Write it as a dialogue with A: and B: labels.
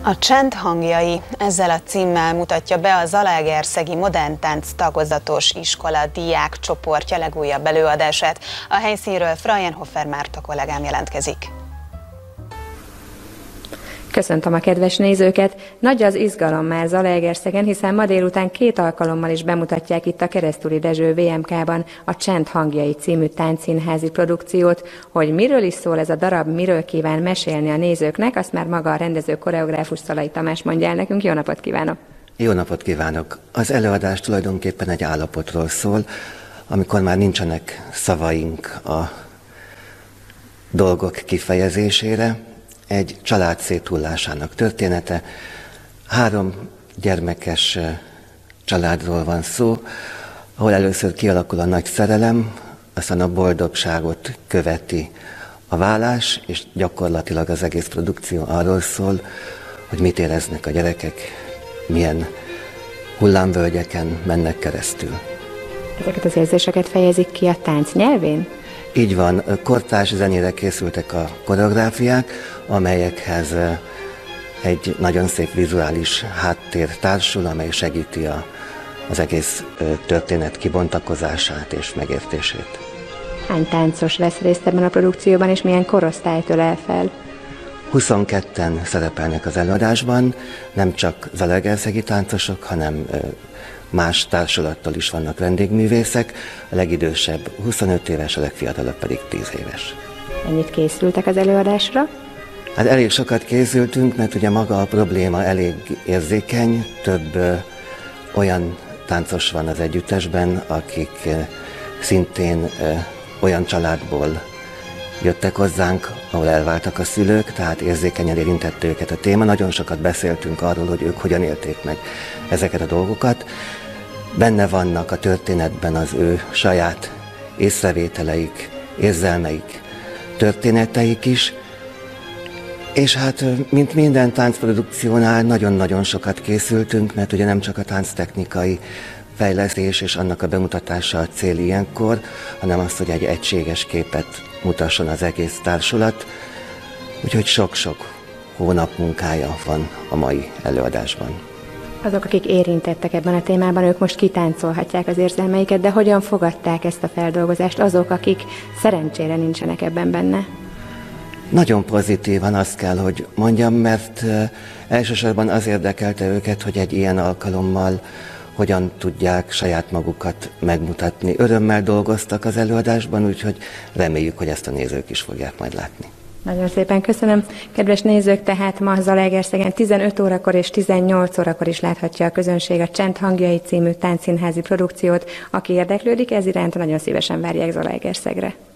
A: A Csend hangjai ezzel a címmel mutatja be a Zalaegerszegi Modern Tánc tagozatos iskola diák csoportja legújabb előadását. A helyszínről Frauenhofer Márta kollégám jelentkezik.
B: Köszöntöm a kedves nézőket! Nagy az izgalom már Zalaegerszegen, hiszen ma délután 2 alkalommal is bemutatják itt a Keresztúri Dezső VMK-ban a Csend hangjai című táncszínházi produkciót. Hogy miről is szól ez a darab, miről kíván mesélni a nézőknek, azt már maga a rendező koreográfus Szalai Tamás mondja el nekünk. Jó napot kívánok!
C: Jó napot kívánok! Az előadás tulajdonképpen egy állapotról szól, amikor már nincsenek szavaink a dolgok kifejezésére. Egy család széthullásának története. 3 gyermekes családról van szó, ahol először kialakul a nagy szerelem, aztán a boldogságot követi a válás, és gyakorlatilag az egész produkció arról szól, hogy mit éreznek a gyerekek, milyen hullámvölgyeken mennek keresztül.
B: Ezeket az érzéseket fejezik ki a tánc nyelvén?
C: Így van, kortárs zenére készültek a koreográfiák, amelyekhez egy nagyon szép vizuális háttér társul, amely segíti az egész történet kibontakozását és megértését. Hány
B: táncos vesz részt ebben a produkcióban, és milyen korosztályt ölel fel?
C: 22-en szerepelnek az előadásban, nem csak zalaegerszegi táncosok, hanem más társulattal is vannak vendégművészek, a legidősebb 25 éves, a legfiatalabb pedig 10 éves.
B: Ennyit készültek az előadásra?
C: Hát elég sokat készültünk, mert ugye maga a probléma elég érzékeny, több olyan táncos van az együttesben, akik szintén olyan családból jöttek hozzánk, ahol elváltak a szülők, tehát érzékenyen érintett őket a téma. Nagyon sokat beszéltünk arról, hogy ők hogyan élték meg ezeket a dolgokat. Benne vannak a történetben az ő saját észrevételeik, érzelmeik, történeteik is, és hát, mint minden táncprodukciónál nagyon-nagyon sokat készültünk, mert ugye nem csak a tánctechnikai fejlesztés és annak a bemutatása a cél ilyenkor, hanem az, hogy egy egységes képet mutasson az egész társulat, úgyhogy sok-sok hónap munkája van a mai előadásban.
B: Azok, akik érintettek ebben a témában, ők most kitáncolhatják az érzelmeiket, de hogyan fogadták ezt a feldolgozást azok, akik szerencsére nincsenek ebben benne?
C: Nagyon pozitívan, azt kell, hogy mondjam, mert elsősorban az érdekelte őket, hogy egy ilyen alkalommal hogyan tudják saját magukat megmutatni. Örömmel dolgoztak az előadásban, úgyhogy reméljük, hogy ezt a nézők is fogják majd látni.
B: Nagyon szépen köszönöm. Kedves nézők, tehát ma Zalaegerszegen 15 órakor és 18 órakor is láthatja a közönség a Csend hangjai című táncszínházi produkciót. Aki érdeklődik ez iránt, nagyon szívesen várják Zalaegerszegre.